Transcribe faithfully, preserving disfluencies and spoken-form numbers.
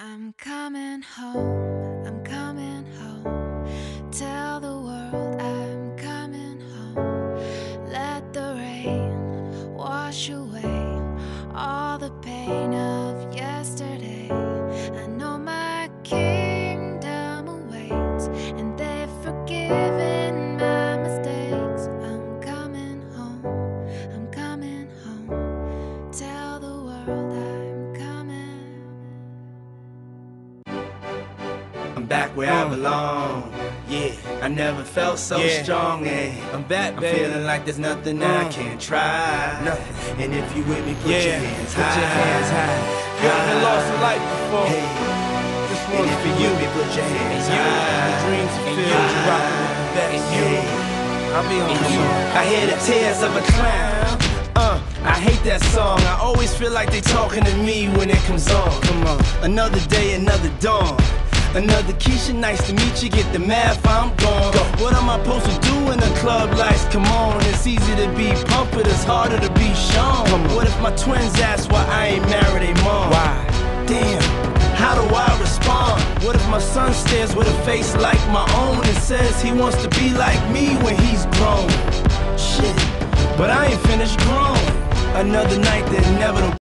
I'm coming home, I'm coming home. Tell the world I'm coming home. Let the rain wash away all the pain of yesterday. I know my kingdom awaits, and they've forgiven my mistakes. I'm coming home, I'm coming home. Tell the world I'm coming. I'm back where I belong. Yeah, I never felt so Yeah. strong. And I'm back, I'm baby. feeling like there's nothing that I Mm. can't try. Nothing. And if you with me, put Yeah, your hands put high. your hands high. You ever lost a life before? Hey, This and one's if for you you. with me, put your hands And you, high. the dreams And fulfilled, you, you rockin' with the best. and you. I'll be on And the you. song. I hear the tears of a clown. Uh, I hate that song. I always feel like they talking to me when it comes on. Come on. Another day, another dawn. Another Keisha, nice to meet you. Get the math, I'm gone. Go. What am I supposed to do when the club lights come on? It's easy to be pumped, but it's harder to be shown. Come on. What if my twins ask why I ain't married a mom? Why? Damn, how do I respond? What if my son stares with a face like my own and says he wants to be like me when he's grown? Shit, but I ain't finished grown. Another night that inevitably